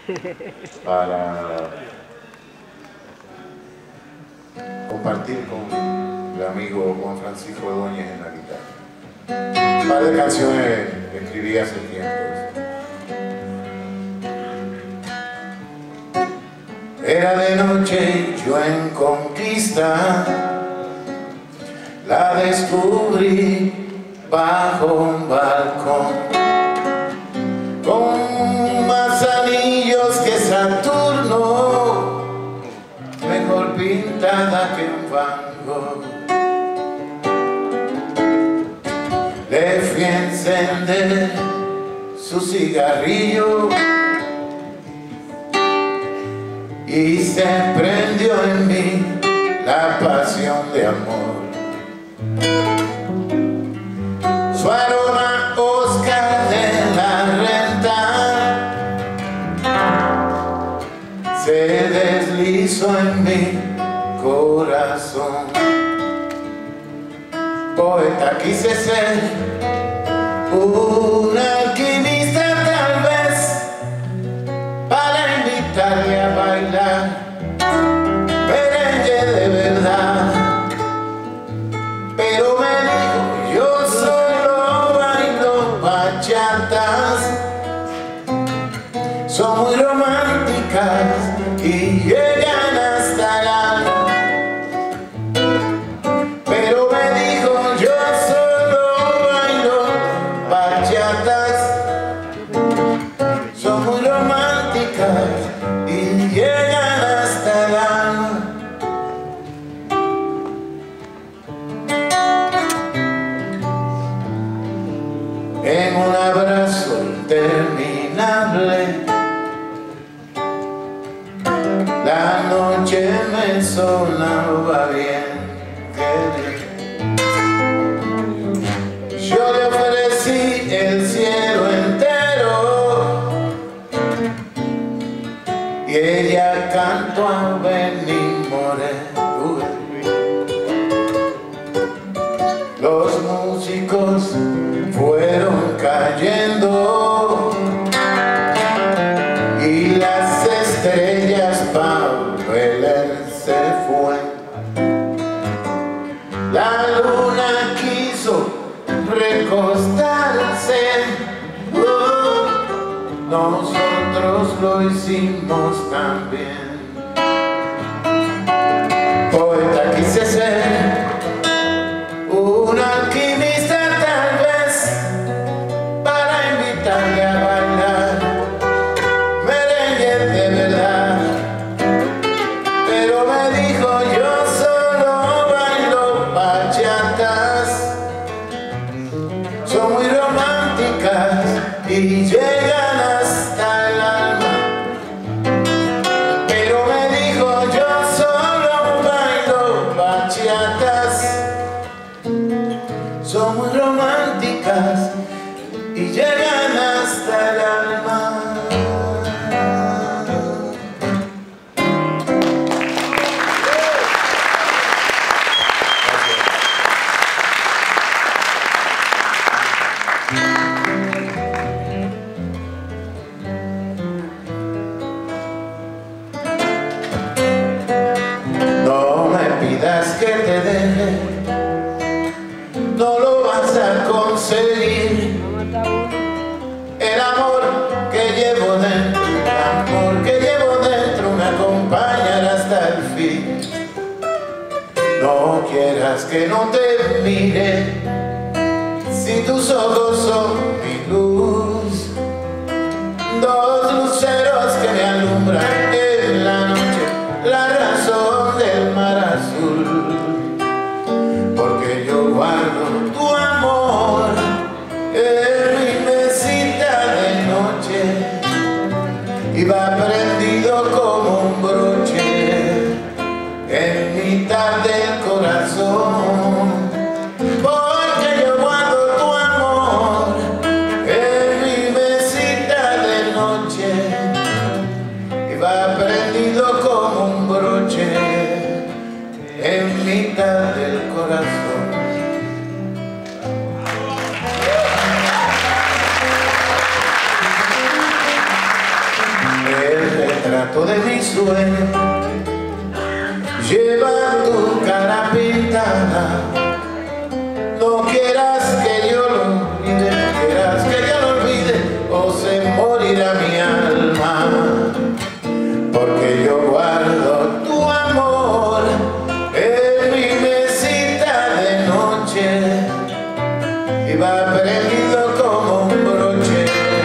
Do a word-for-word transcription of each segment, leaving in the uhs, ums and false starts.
para compartir con mi amigo Juan Francisco Ordóñez en la guitarra. Un par de canciones que escribí hace tiempo. Era de noche y yo en Conquista la descubrí bajo un balcón, con más anillos que Saturno, mejor pintada que un Van Gogh. Le fui a encender su cigarrillo y se prendió en mí la pasión de amor. Su aroma Oscar de la Renta se deslizó en mi corazón. Poeta quise ser, un alquimista tal vez, para invitarle a bailar merengue de verdad. Pero me dijo, yo solo bailo bachatas, son muy románticas y llegan hasta el alma. Pero me dijo, yo solo bailo bachatas, son muy románticas y llegan hasta el alma. En un abrazo interminable, la noche me sonaba bien querer. Yo le ofrecí el cielo entero y ella cantó a Benny Moré. Los músicos fueron cayendo y las estrellas pa' Belén se fue. La luna quiso recostarse, oh, nosotros lo hicimos también. Poeta quise ser, un alquimista tal vez, para invitarle a bailar merengue de verdad. Pero me dijo, yo solo bailo bachatas, son muy románticas y llegan hasta el alma. Pero me dijo, yo solo bailo bachatas, son muy románticas y llegan hasta el alma. No me pidas que te deje, no lo vas a conseguir. El amor que llevo dentro, el amor que llevo dentro me acompañará hasta el fin. No quieras que no te mire, si tus ojos son mi luz, dos luceros que me alumbran en la noche, la razón del mar azul. Porque yo guardo tu amor en mi mesita de noche y va prendido como un broche en mitad del corazón. Porque yo guardo tu amor en mi mesita de noche y va prendido como un broche en mitad del corazón. El retrato de mi sueño lleva tu cara pintada. No quieras que yo lo olvide, no quieras que yo lo olvide, o se morirá mi alma, porque yo guardo tu amor en mi mesita de noche y va prendido como un broche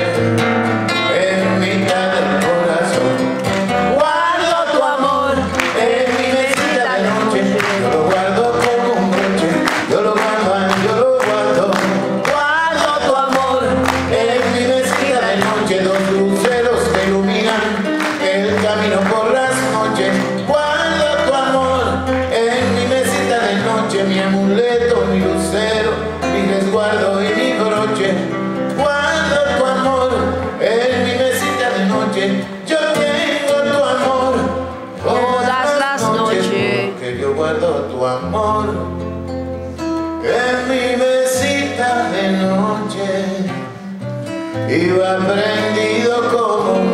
en mitad del corazón. Guardo tu amor en mi mesita de noche, yo lo guardo como un broche, yo lo guardo, yo lo guardo. Guardo tu amor en mi mesita de noche, dos luceros que iluminan el camino por las noches. Guardo tu amor en mi mesita de noche, mi amuleto, mi lucero, mi resguardo y mi broche. Guardo tu amor en mi mesita de noche, yo tengo tu amor todas las noches, porque yo guardo tu amor en mi mesita de noche y va prendido como un